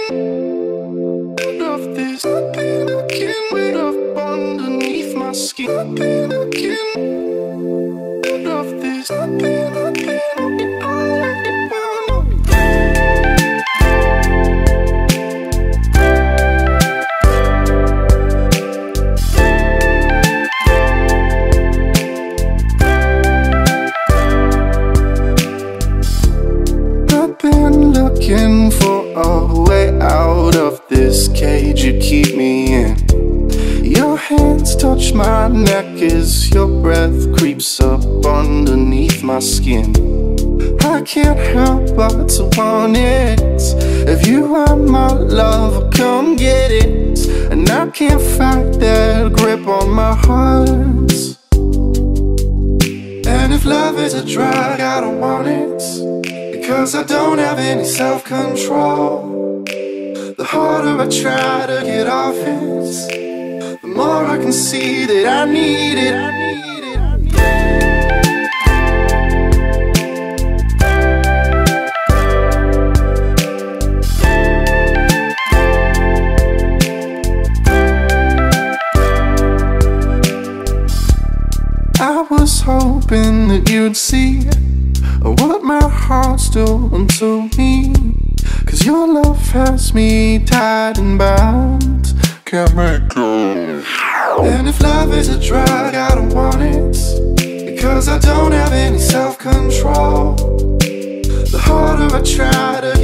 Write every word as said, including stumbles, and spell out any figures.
of this. I've been looking way up underneath my skin. I've been looking of this. I've been looking. Looking for a way out of this cage you keep me in. Your hands touch my neck as your breath creeps up underneath my skin. I can't help but to want it. If you are my love, come get it. And I can't fight that grip on my heart. And if love is a drug, I don't want it, because I don't have any self-control. The harder I try to get off it, the more I can see that I need it, I need it, I need it. I was hoping that you'd see what my heart's doing to me, 'cause your love has me tied and bound, can't let go. And if love is a drug, I don't want it, because I don't have any self-control. The harder I try to